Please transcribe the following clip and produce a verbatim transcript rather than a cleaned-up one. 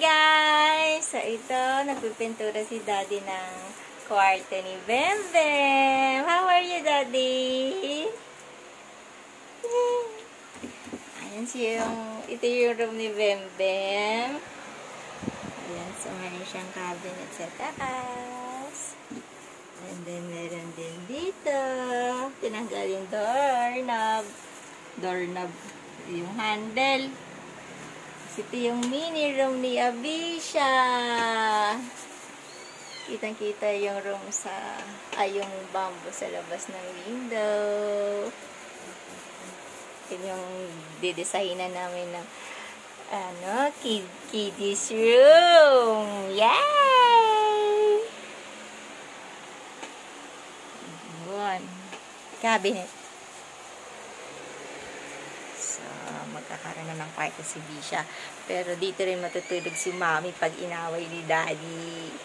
guys! So ito, nagpipintura si Daddy ng kwarto ni Bembem. How are you, Daddy? Ayan siya yung, ito yung room ni Bembem. Ayan, so meron siyang cabinet sa taas. And then meron din dito. Tinanggal yung doorknob. Doorknob, yung handle. Ito yung mini room ni Abisha. Kitang-kita yung room sa, ay yung bamboo sa labas ng window. Ito yung didesignan namin ng ano, kid, kiddies room. Yay! One. Cabinet. Magkakaroon na ng kwarto si Bisha. Pero dito rin matutulog si Mommy pag inaway ni Daddy.